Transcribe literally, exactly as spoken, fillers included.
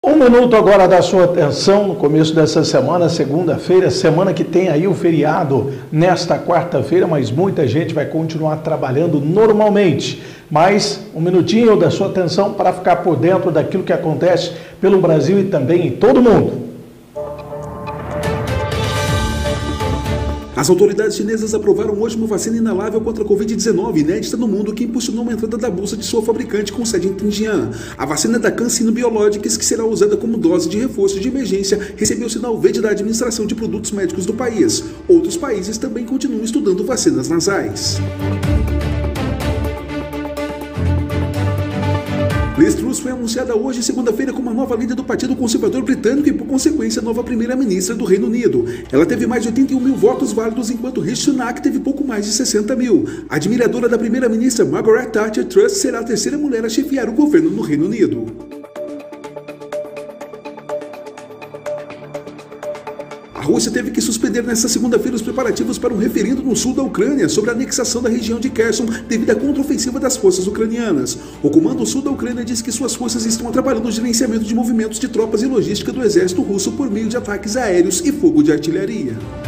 Um minuto agora da sua atenção no começo dessa semana, segunda-feira, semana que tem aí o feriado nesta quarta-feira, mas muita gente vai continuar trabalhando normalmente. Mas um minutinho da sua atenção para ficar por dentro daquilo que acontece pelo Brasil e também em todo o mundo. As autoridades chinesas aprovaram hoje uma vacina inalável contra a covid dezenove, inédita no mundo, que impulsionou a entrada da bolsa de sua fabricante com sede em Tianjin. A vacina da CanSino Biologics, que será usada como dose de reforço de emergência, recebeu o sinal verde da Administração de Produtos Médicos do país. Outros países também continuam estudando vacinas nasais. Liz Truss foi anunciada hoje, segunda-feira, como a nova líder do Partido Conservador Britânico e, por consequência, a nova primeira-ministra do Reino Unido. Ela teve mais de oitenta e um mil votos válidos, enquanto Rishi Sunak teve pouco mais de sessenta mil. A admiradora da primeira-ministra Margaret Thatcher, Truss será a terceira mulher a chefiar o governo no Reino Unido. A Rússia teve que suspender nesta segunda-feira os preparativos para um referendo no sul da Ucrânia sobre a anexação da região de Kherson devido à contraofensiva das forças ucranianas. O Comando Sul da Ucrânia diz que suas forças estão atrapalhando o gerenciamento de movimentos de tropas e logística do exército russo por meio de ataques aéreos e fogo de artilharia.